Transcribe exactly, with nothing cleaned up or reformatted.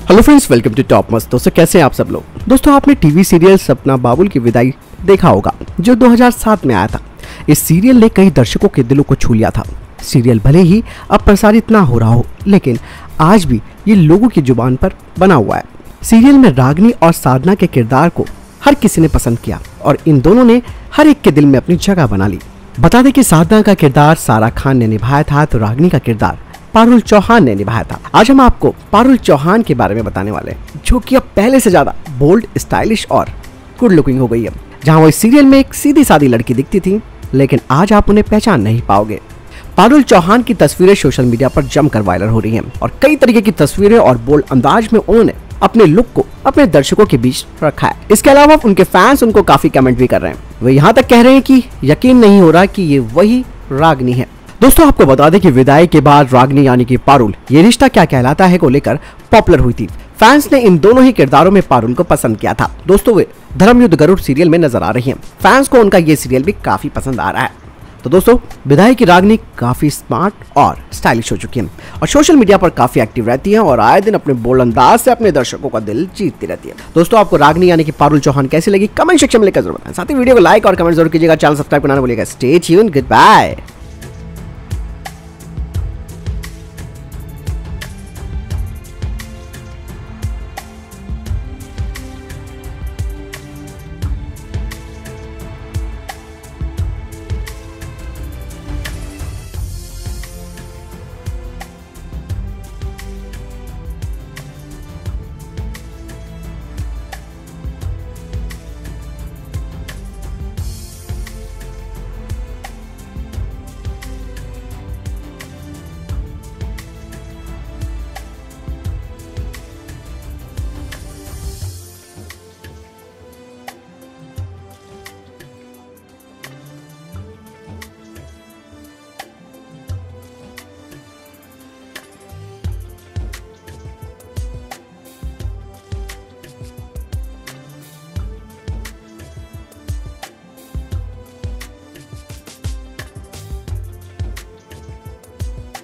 Hello friends, welcome to top मस्त। दोस्तों कैसे हैं आप सब लोग। दोस्तों आपने टीवी सीरियल सपना बाबुल की विदाई देखा होगा जो दो हज़ार सात में आया था। इस सीरियल ने कई दर्शकों के दिलों को छू लिया था। सीरियल भले ही अब प्रसारित ना हो रहा हो, लेकिन आज भी ये लोगों की जुबान पर बना हुआ है। सीरियल में रागिनी और साधना के किरदार को हर किसी ने पसंद किया और इन दोनों ने हर एक के दिल में अपनी जगह बना ली। बता दें कि साधना का किरदार सारा खान ने निभाया था तो रागिनी का किरदार पारुल चौहान ने निभाया था। आज हम आपको पारुल चौहान के बारे में बताने वाले हैं, जो कि अब पहले से ज्यादा बोल्ड, स्टाइलिश और गुड लुकिंग हो गई है। जहां वो इस सीरियल में एक सीधी सादी लड़की दिखती थी, लेकिन आज आप उन्हें पहचान नहीं पाओगे। पारुल चौहान की तस्वीरें सोशल मीडिया पर जमकर वायरल हो रही हैं और कई तरीके की तस्वीरें और बोल्ड अंदाज में उन्होंने अपने लुक को अपने दर्शकों के बीच रखा है। इसके अलावा उनके फैंस उनको काफी कमेंट भी कर रहे हैं। वे यहाँ तक कह रहे हैं कि यकीन नहीं हो रहा कि ये वही रागिनी है। दोस्तों आपको बता दें कि विदाई के बाद रागिनी यानी कि पारुल ये रिश्ता क्या कहलाता है को लेकर पॉपुलर हुई थी। फैंस ने इन दोनों ही किरदारों में पारुल को पसंद किया था। दोस्तों वे धर्मयुद्ध गरुड़ सीरियल में नजर आ रही हैं। फैंस को उनका ये सीरियल भी काफी पसंद आ रहा है। तो दोस्तों विदाई की रागिनी काफी स्मार्ट और स्टाइलिश हो चुकी है और सोशल मीडिया पर काफी एक्टिव रहती है और आए दिन अपने बोल्ड अंदाज से अपने दर्शकों का दिल जीतती रहती है। दोस्तों आपको रागिनी यानी कि पारुल चौहान कैसी लगी कमेंट सेक्शन में लिखकर जरूर बताएं। साथ ही वीडियो को लाइक और कमेंट जरूर कीजिएगा। चैनल सब्सक्राइब करना ना भूलिएगा। Stay tuned, good bye.